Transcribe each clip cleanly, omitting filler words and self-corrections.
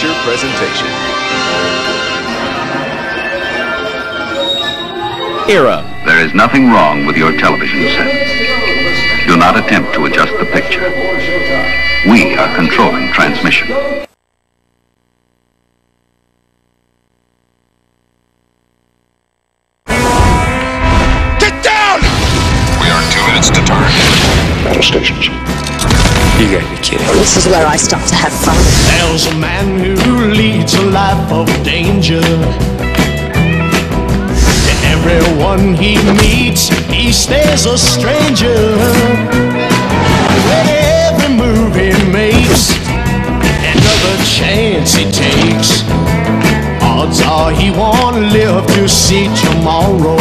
feature presentation. Era. There is nothing wrong with your television set. Do not attempt to adjust the picture. We are controlling transmission. Get down! We are 2 minutes to turn. Battle stations. You gotta be kidding. This is where I stop to have fun. There's a man who leads a life of danger. To everyone he meets, he stays a stranger. With every move he makes, another chance he takes, odds are he won't live to see tomorrow.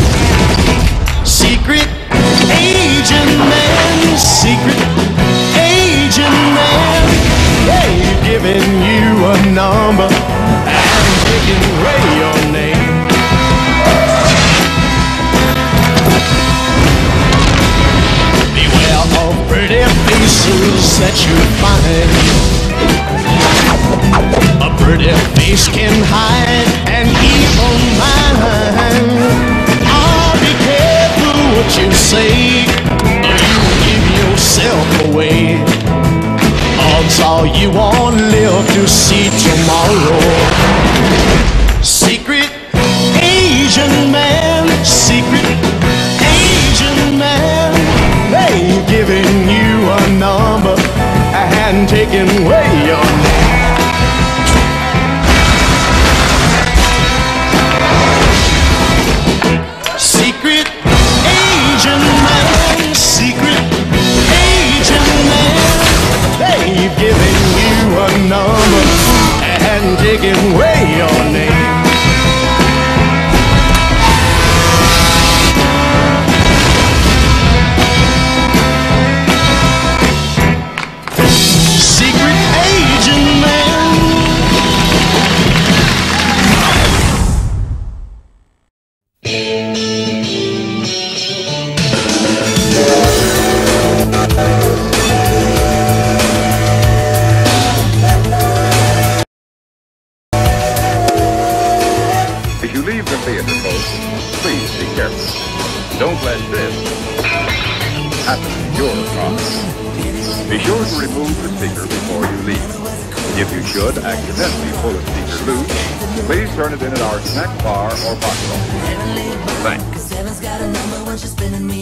Secret agent man, secret agent man, they've given you a number and taken away your name. Beware of pretty faces that you find. A pretty face can hide an evil mind. Be careful what you say, or you will give yourself away. Odds are you won't live to see tomorrow. Secret Asian man, secret Asian man, they've given you a number and taken away your name. Secret agent man, secret agent man, they've given you a number and taken away your name. Secret agent man. If you leave the theater, folks, please be careful. Don't let this happen to your car. Be sure to remove the speaker before you leave. If you should accidentally pull a speaker loose, please turn it in at our snack bar or box office. Thanks.